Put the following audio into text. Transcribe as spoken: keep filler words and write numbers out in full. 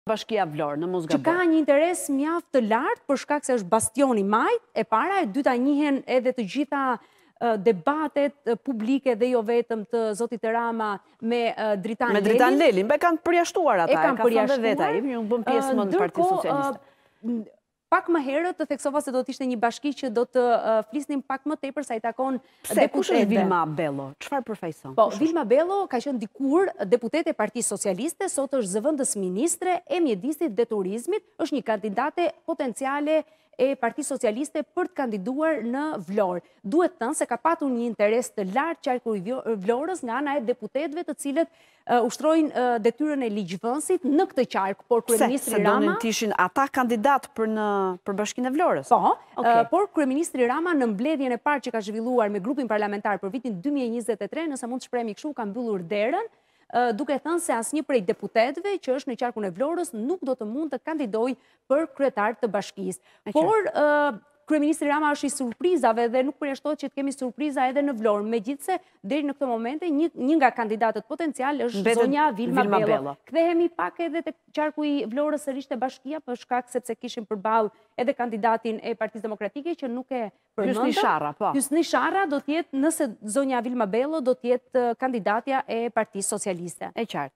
Bashkia Vlorë, në mos që gaboj. ka një interes mjaft të lartë për shkak se është bastioni majt, e para, e dyta njihen edhe të gjitha debatet publike dhe jo vetëm të zotit Rama me Dritan Lelin. Me Dritan Lelin, be kanë përjashtuar ata, e kanë përjashtuar. Veta, ju bën pjesë më në Parti Socialiste. Pak më herët të theksova se do të ishte një bashki që do të flisnim pak më tepër sa i takon deputetëve. Pse, kush është Vilma Bello? Çfarë përfaqëson? Po, Vilma Bello ka qenë dikur deputete e Partisë Socialiste, sot është zëvendës ministre e mjedisit dhe turizmit, është një kandidate potenciale e Partisë Socialiste për të kandiduar në Vlorë. Duhet thënë se ka patur një interes të lartë qarku i Vlorës nga ana e deputetëve të cilët ushtrojnë detyrën e ligjvënësit në këtë qark, por kryeministri Rama... Se donin të ishin ata kandidat për në për Bashkinë e Vlorës? Po, por kryeministri Rama në mbledhjen e parë që ka zhvilluar me grupin parlamentar për vitin dy mijë e njëzet e tre, nëse mund të shprehemi kështu, ka mbyllur derën, duke thënë se asnjë prej deputetëve që është në qarkun e Vlorës nuk do të mund të kandidojë për kryetar të bashkisë. Por kryeministri Rama është i surprizave dhe nuk përjashtohet që të kemi surpriza edhe në Vlorë. Megjithse deri në këtë moment një, një nga kandidatët potencial është Betet zonja Vilma, Vilma Bello. Bello. Kthehemi pak edhe te qarku i Vlorës sërish te bashkia për shkak sepse kishim përballë edhe kandidatin e Partisë Demokratike që nuk e përmendëm. Hysni Sharra, po. Hysni Sharra do të jetë, nëse zonja Vilma Bello do të jetë kandidatja e Partisë Socialiste. E qartë.